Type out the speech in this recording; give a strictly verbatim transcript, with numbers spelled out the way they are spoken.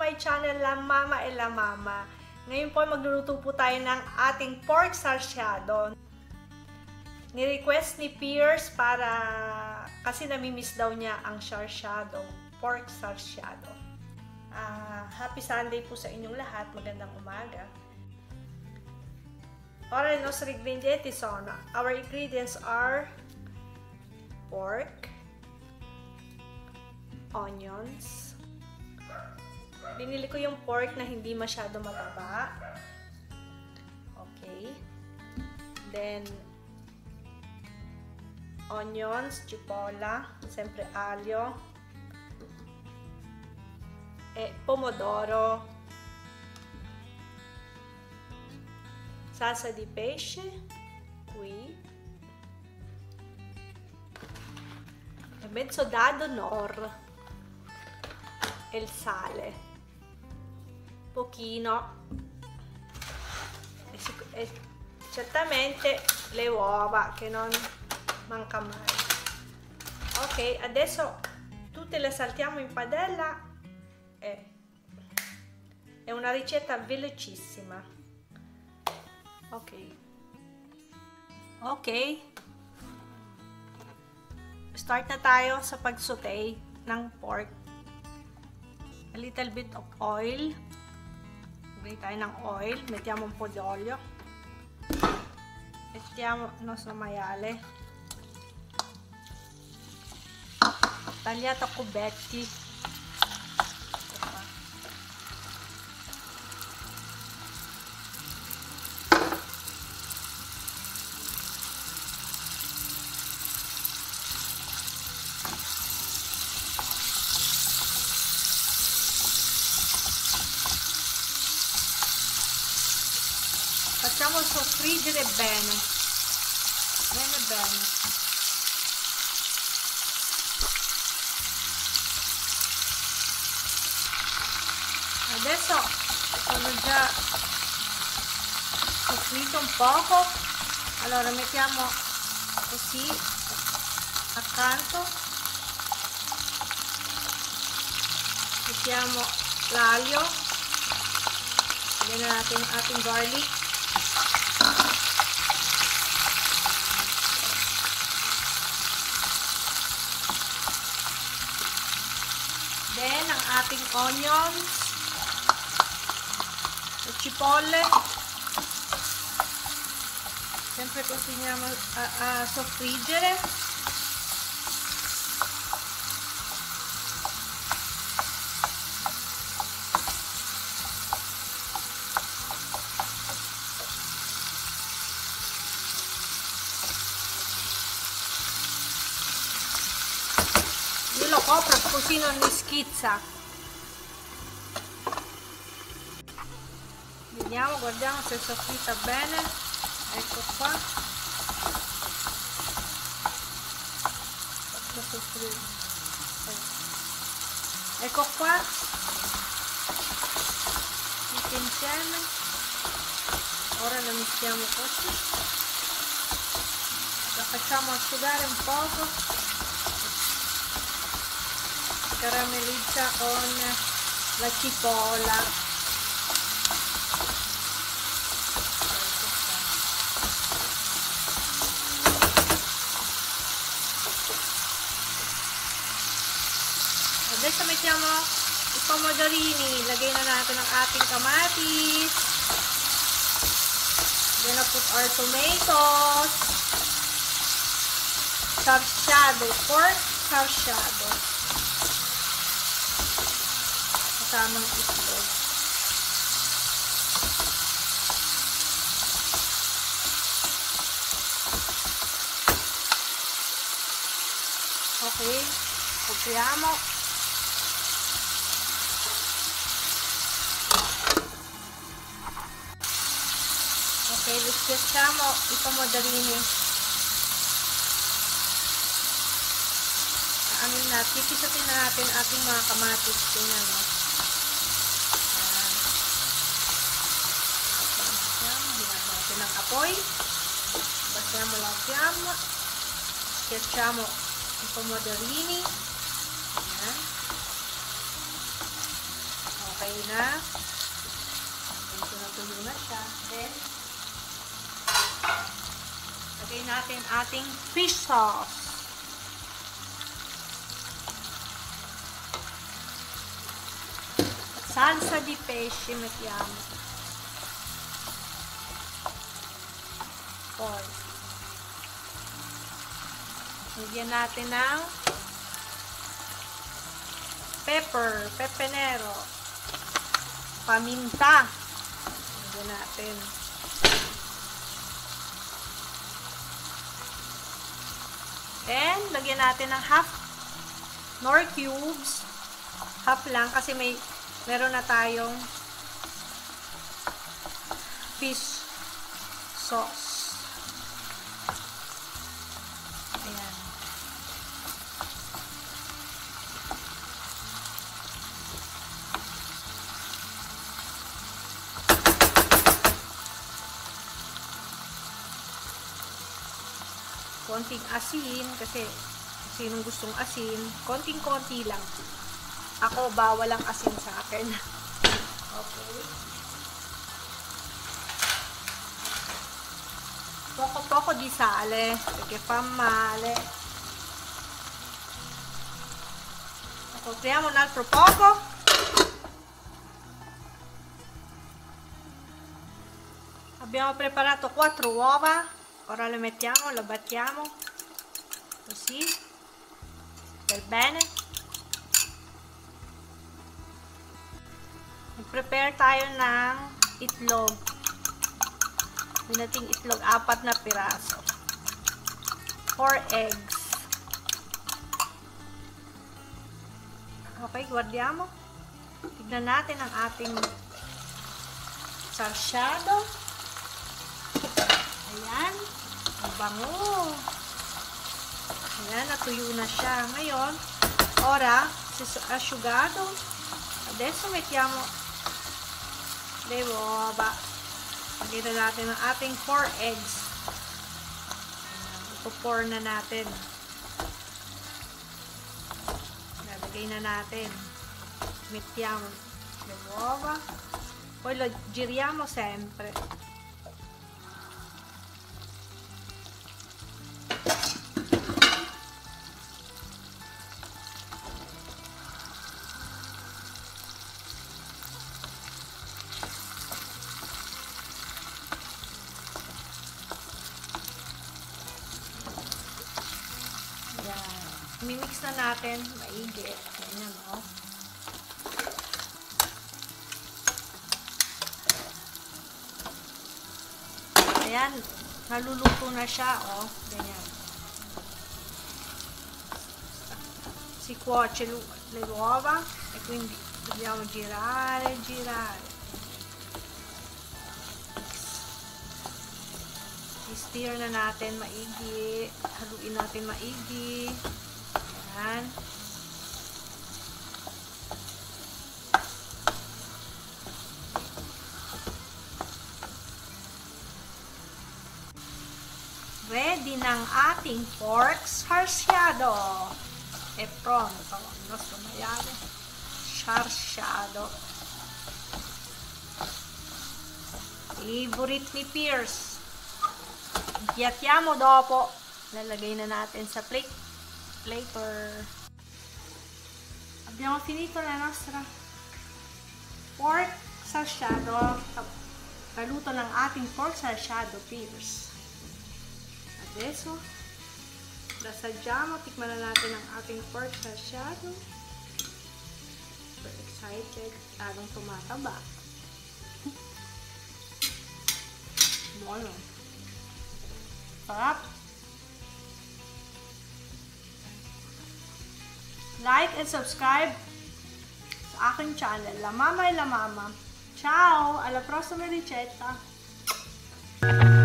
my channel, La Mama e La Mama. Ngayon po magluluto po tayo ng ating pork sarsyado. Ni-request ni Pierce para kasi namimiss daw niya ang sarsyado, pork sarsyado. Uh, happy Sunday po sa inyong lahat. Magandang umaga. Ora i nostri ingredienti sono, our ingredients are pork, onions. Binili ko yung pork na hindi masyado mataba. Okay. Then, onions, cipolla, sempre aglio, e pomodoro, salsa di pesce, qui, e mezzo dado nor, e il sale, pochino, e, e certamente le uova che non manca mai. Ok, adesso tutte le saltiamo in padella e è una ricetta velocissima. Ok, ok, start na tayo sa pag-saute ng pork. A little bit of oil. Lagay tayo ng oil, mettiamo un po' di olio, mettiamo il nostro maiale tagliato a cubetti. Facciamo soffriggere bene, bene bene. Adesso sono già soffritto un poco, allora mettiamo così accanto, mettiamo l'aglio, bene natin ating garlic. Then, ang ating onions, le cipolle, sempre continuiamo a, a soffriggere. Io lo copro così non mi schizza. Vediamo, guardiamo se è soffritta bene. Ecco qua. Ecco qua. Tutte insieme. Ora la mischiamo così. La facciamo asciugare un poco. Caramellizza con la cipolla. Adesso mettiamo i pomodorini, lagay na natin ang ating kamatis. Then I put our tomatoes. Sarsyado, pork sarsyado. Kasamang itlog. Okay, copriamo. Okay, schiacciamo i pomodorini. Ano na, pipisatin na natin ating mga kamatis. Tingnan mo. Ng apoy, passiamo la fiamma, schiacciamo i pomodorini. Ayan. Ok, Okay na. Ito na tuyo na siya. Then, lagay natin ating fish sauce. Salsa di pesce mettiamo. Poi, lagyan natin ng pepper, pepe nero, paminta. Lagyan natin. Then, lagyan natin ng half nor cubes. Half lang kasi may meron na tayong fish sauce. Ayan. Konting asin kasi sinong gustong asin, konting-konti lang. Ako, bawal ang asin sa akin. Okay. Poco-poco di sale, perché fa male. Copriamo un altro poco. Abbiamo preparato quattro uova. Ora le mettiamo, le battiamo. Così. Per bene. Prepare tayo ng itlog. Binating itlog, apat na piraso. Four eggs. Okay, guardiamo. Tignan natin ang ating sarsyado. Ayan. Ang bango. Ayan, natuyo na siya. Ngayon, ora, asciugato. Adesso mettiamo le uova. Lagyan na natin ang ating four eggs. Ipo-pour na natin. Lalagay na natin. Mettiamo le uova. Poi lo giriamo sempre. Mimix na natin maigi. Ganyan, oh. Ayan, naluluto na siya, oh. Ganyan. Si cuoce le uova e quindi dobbiamo girare, girare. I-stir na natin maigi. Haluin natin maigi. Ayan. Ready ng ating pork sarsyado. E pronto il nostro maiale sarsyado. Favorite ni Pierce. Piattiamo dopo. Lalagay na natin sa plate. Later. Abbiamo finito la nostra pork sarsyado. Kaluto ng ating pork sarsyado, Pierce. Adesso, assaggiamo. Tikman na natin ang ating pork sarsyado. Super excited. Lalong tumataba. Bueno. Sarap. Like and subscribe sa aking channel, La Mama e La Mama. Ciao! Alla prossima ricetta!